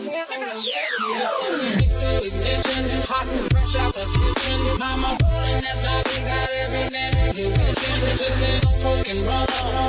Hot and fresh out the kitchen. Mama rolling that body, got every net in the kitchen. Sipping on coke and rum.